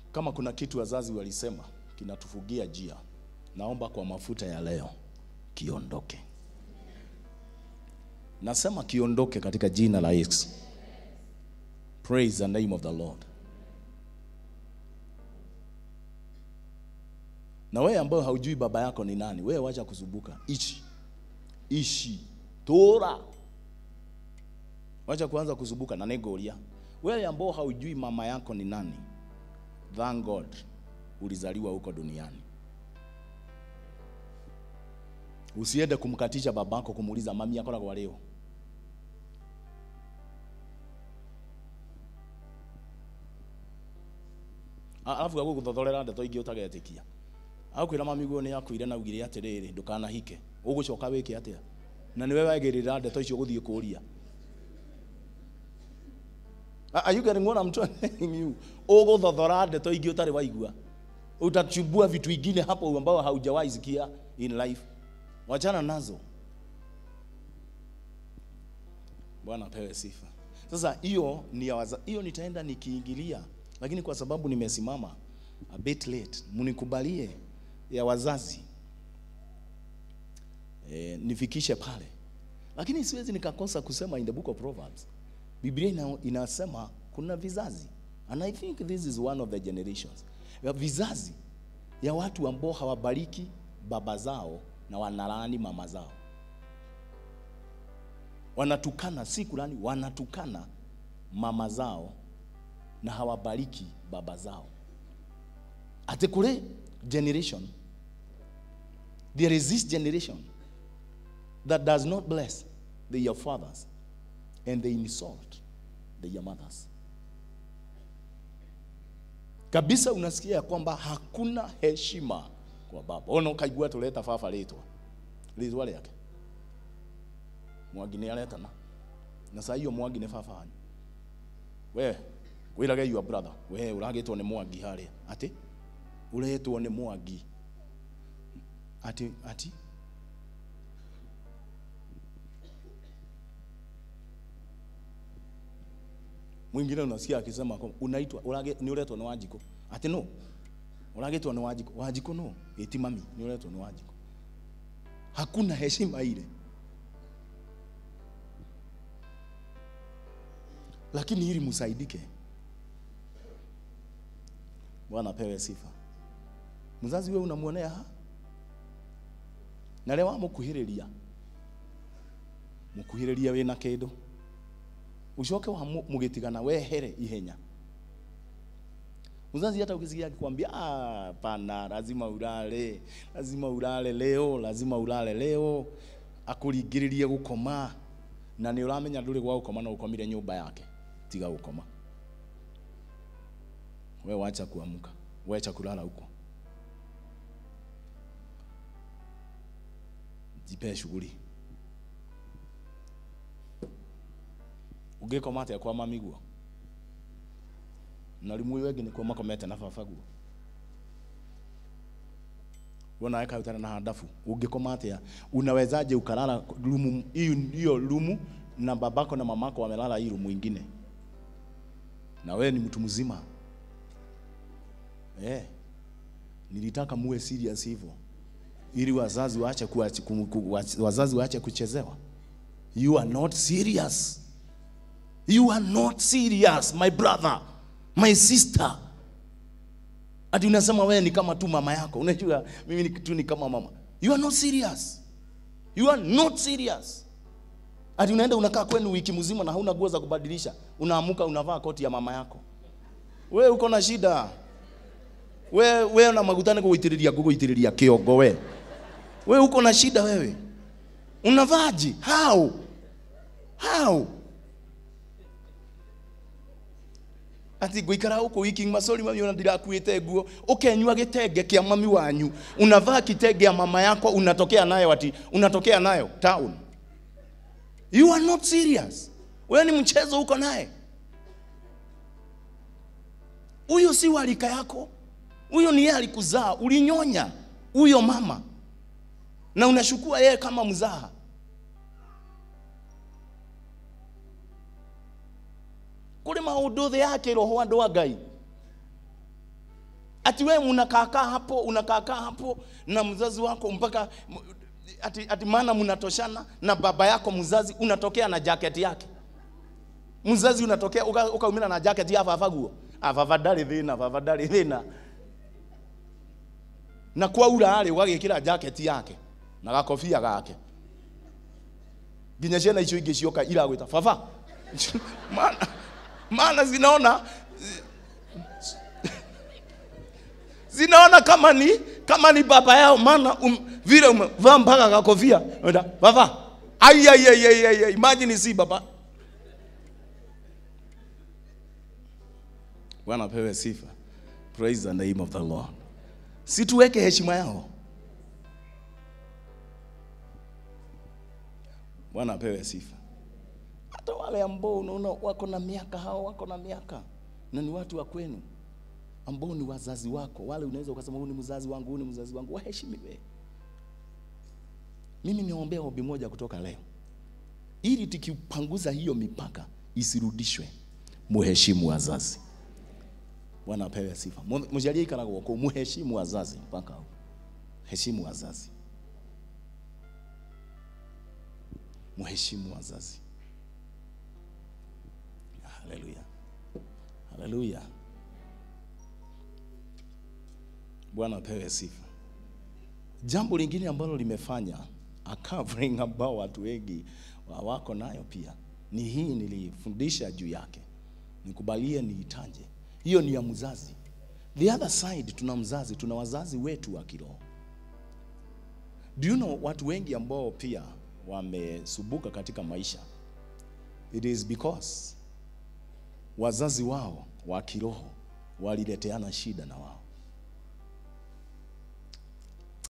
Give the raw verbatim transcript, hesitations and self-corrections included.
Kama kuna kitu wazazi walisema kinatufugia njia, naomba kwa mafuta ya leo kiondoke. Nasema kiondoke katika jina la Yesu. Praise the name of the Lord. Na wewe ambao haujui baba yako ni nani, wewe wacha kusubuka. Ishi. Ishi. Tora. Wacha kuanza kusubuka na negoria. Wewe ambao haujui mama yako ni nani, thank God ulizaliwa huko duniani. Usiende kumkatisha babako kumuuliza mami yako na kwa leo. Alafu gago guthotholera ndeto ingi utagetikia. Akwira mami guo ni yakuire na ugire atiriri ndukana hike. Ugucoka wiki atia. Na niwe wagirira ndeto icio guthie kuria. Are you getting what I'm telling you? Uguthothora ndeto ingi utari waigua. Utachubua vitu vingine hapo ambao haujawahi sikia in life. Wachana nazo. Bwana apewe sifa. Sasa hiyo ni hiyo nitaenda nikiingilia, lakini kwa sababu nimesimama a bit late, munikubalie ya wazazi eh, nifikishe pale. Lakini siwezi nikakosa kusema in the book of Proverbs, Biblia ina, inasema kuna vizazi, and I think this is one of the generations, ya vizazi ya watu ambao hawabariki baba zao na wanalaani mama zao. Wanatukana, si kulani, wanatukana mama zao na hawabariki baba zao. Ate kule generation, there is this generation that does not bless their fathers and they insult their mothers. Kabisa unasikia kwamba hakuna heshima kwa baba. Ono kaigua tuleta fafa letwa. Letwa yake. Mwagi ni aleta na. Na saa hiyo mwagi ni fafa hani. We, wirage your brother. We, uragetwo ni mwagi haria. Ati? Uretwo ni mwagi. Ati, ati? Mwingine unasikia akisema unaitwa urage ni uretwo ni Wanjiko. Ati no. Uragetwo ni Wanjiko. Wanjiko no. Eti mami ni uretwo ni Wanjiko. Hakuna heshima ile. Lakini ili musaidike, Bwana apewe sifa. Mzazi wewe unamuonea ha? Na lewa mukuhiriria. Mukuhiriria we na kedo. Ushoke wa mugitigana wehere ihenya. Mzazi hata ukisikia akikwambia ah pana lazima ulale, lazima ulale leo, lazima ulale leo, akurigiririe gukoma na ni uramenya nduri gwa gukoma na ukomire nyumba yake. Tiga ukoma. Wewe wacha kuamka. Wacha kulala huko. Jipe shughuli. Ugekoma ate kwa mami guo. Na limu wege ni kwa makomete na fafa guo. Wona eka utana na hadafu. Ugekoma ate unawezaje ukalala rumu hiyo rumu na babako na mamako wamelala hiyo rumu nyingine? Na wewe ni mtu mzima. Eh. Nilitaka muwe serious hivyo. Ili wazazi waache kuwa wazazi waache kuchezewa. You are not serious. You are not serious, my brother, my sister. Ati unasema wewe ni kama tu mama yako. Unajua mimi ni tu ni kama mama. You are not serious. You are not serious. Ati unaenda unakaa kwenu wiki mzima na hauna nguo za kubadilisha. Unaamuka unavaa koti ya mama yako. Wewe uko na shida. Wewe wewe una magutane kuitiriria kuitiriria kiongo wewe. Wewe uko na shida wewe. Unavaaje? How? How? Ati guikara huko wiki masori mami ona ndirakuite nguo. Ukenywa gitenge kia mami wanyu. Unavaa kitenge ya mama yako unatokea nayo ati unatokea nayo town. You are not serious. Wewe ni mchezo uko naye. Huyo si walika yako. Huyo ni yeye alikuzaa, ulinyonya huyo mama. Na unashukua yeye kama mzaha. Kule maudothe yake roho wa Ngai. Ati wewe unakaa hapo, unakaa hapo na mzazi wako mpaka ati, ati maana mnatoshana na baba yako mzazi unatokea na jacket yake. Mzazi unatokea ukaumina uka na jacket ya afafaguo. Afafadali thina, afafadali thina. Na kwa ura ale wagekira jacket yake na gakofia gake. Ginya ciana icio ingi cioka iragwita fafa. Maana maana zinaona zinaona kama ni kama ni baba yao, maana um, vile umevaa mpaka gakofia. Nenda fafa. Ai ai ai ai, imagine si baba. Bwana pewe sifa. Praise the name of the Lord. Si tuweke heshima yao. Bwana pewe sifa. Hata wale ambao unaona wako na miaka, hao wako na miaka na ni watu wa kwenu, ambao ni wazazi wako, wale unaweza ukasema huyu ni mzazi wangu, huyu ni mzazi wangu, waheshimiwe. Mimi niombe ombi moja kutoka leo, ili tukipanguza hiyo mipaka isirudishwe. Muheshimu wazazi. Bwana apewe sifa. Mjalie ikana kwa muheshimu wazazi mpaka hapo. Heshimu wazazi. Muheshimu wazazi. Haleluya. Haleluya. Bwana apewe sifa. Jambo lingine ambalo limefanya a covering ambao watu wengi wako nayo pia ni hii, nilifundisha juu yake. Nikubalie niitaje. Hiyo ni ya mzazi. The other side tuna mzazi, tuna wazazi wetu wa kiroho. Do you know watu wengi ambao pia wamesubuka katika maisha, it is because wazazi wao wa kiroho walileteana shida na wao.